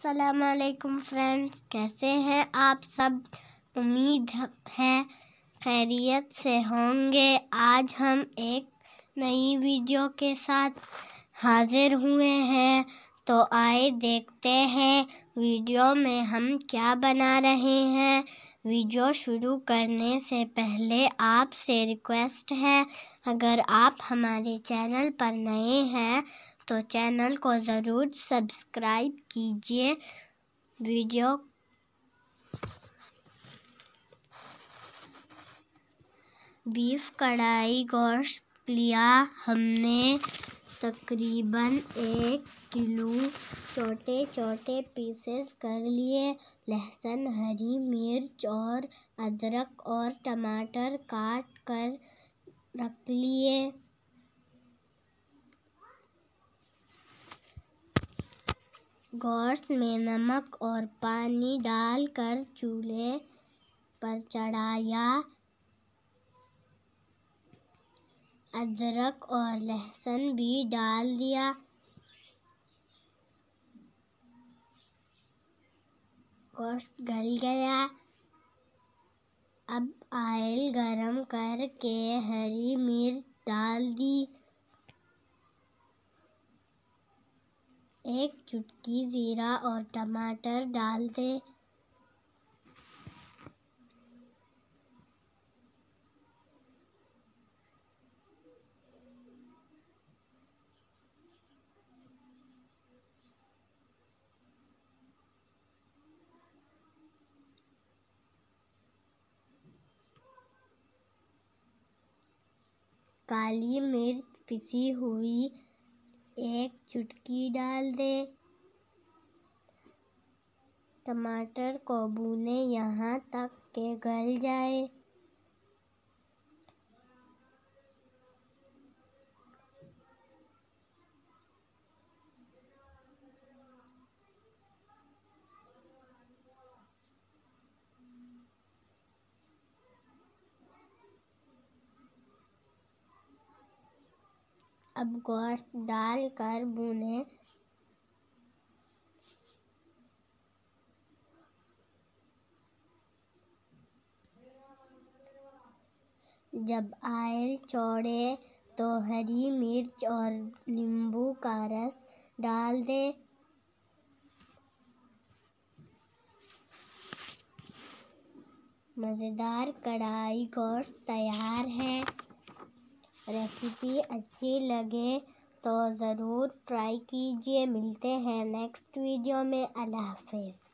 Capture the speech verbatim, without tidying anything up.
अस्सलामुअलैकुम फ्रेंड्स, कैसे हैं आप सब। उम्मीद है खैरियत से होंगे। आज हम एक नई वीडियो के साथ हाजिर हुए हैं, तो आए देखते हैं वीडियो में हम क्या बना रहे हैं। वीडियो शुरू करने से पहले आपसे रिक्वेस्ट है, अगर आप हमारे चैनल पर नए हैं तो चैनल को ज़रूर सब्सक्राइब कीजिए। वीडियो बीफ कढ़ाई गोश्त लिया हमने तकरीबन एक किलो। छोटे छोटे पीसेस कर लिए। लहसुन, हरी मिर्च और अदरक और टमाटर काट कर रख लिए। गोश्त में नमक और पानी डालकर चूल्हे पर चढ़ाया। अदरक और लहसुन भी डाल दिया। गोश्त गल गया। अब ऑयल गरम करके हरी मिर्च डाल दी। एक चुटकी जीरा और टमाटर डाल दे। काली मिर्च पिसी हुई एक चुटकी डाल दे। टमाटर को भूने यहाँ तक के गल जाए। अब गोश्त डालकर भूने। जब ऑयल छोड़े तो हरी मिर्च और नींबू का रस डाल दे। मज़ेदार कढ़ाई गोश्त तैयार है। रेसिपी अच्छी लगे तो ज़रूर ट्राई कीजिए। मिलते हैं नेक्स्ट वीडियो में। अल्लाह हाफ़िज़।